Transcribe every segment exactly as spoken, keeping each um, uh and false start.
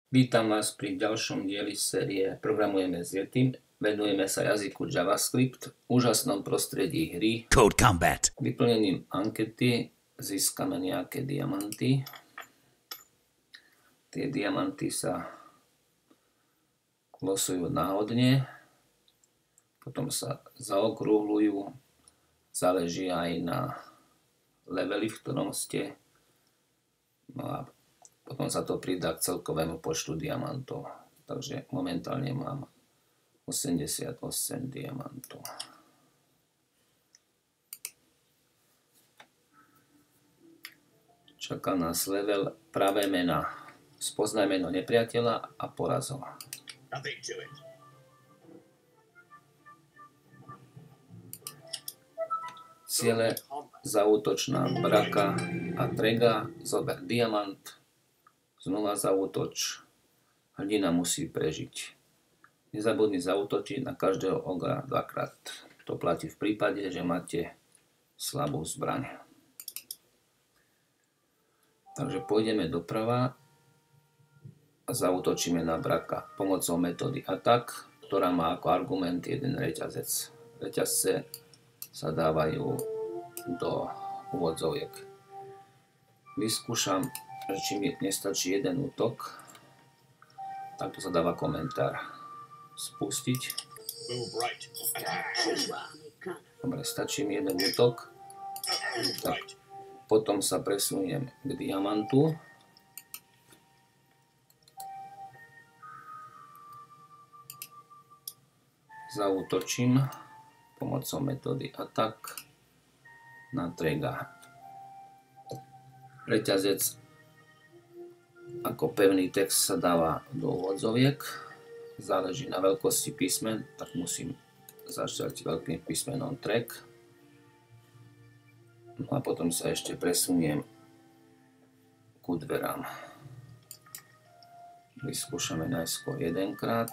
Vítam vás pri ďalšom dieli série Programujeme s Yetim. Venujeme sa jazyku JavaScript v úžasnom prostredí hry Code Combat. Vyplnením ankety získame nejaké diamanty. Tie diamanty sa losujú náhodne, potom sa zaokrúhľujú, záleží aj na leveli, v ktorom ste. No a potom sa to pridá k celkovému počtu diamantov. Takže momentálne mám osemdesiatosem diamantov. Čaká nás level pravé mena. Spoznaj meno nepriateľa a poraz ho. Ciele: zaútočná braka a trega, zober diamant, znova zaútoč, hrdina musí prežiť. Nezabudni zaútočiť na každého ogra dvakrát. To platí v prípade, že máte slabú zbraň. Takže pôjdeme doprava a zaútočíme na braka pomocou metódy attack, ktorá má ako argument jeden reťazec. Reťazce sa dávajú do úvodzoviek. Vyskúšam, že či mi nestačí jeden útok, tak to sa dáva komentár. Spustiť. Dobre, stačí mi jeden útok. Tak potom sa presuniem k diamantu. Zaútočím pomocou metódy attack na trega. Reťazec ako pevný text sa dáva do úvodzoviek. Záleží na veľkosti písmen, tak musím začať veľkým písmenom trek. No a potom sa ešte presuniem ku dverám. Vyskúšame najskôr jedenkrát.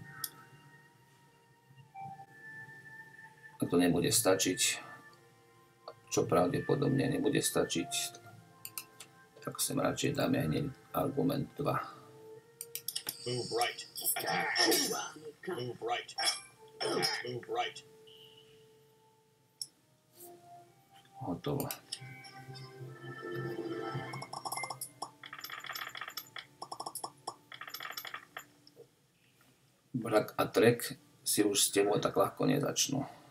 Ak to nebude stačiť, čo pravdepodobne nebude stačiť, tak sem radšej dáme hneď argument dva. Move right. Move right. Move right. Hotovo. Brak a trek si už s tebou tak ľahko nezačnú.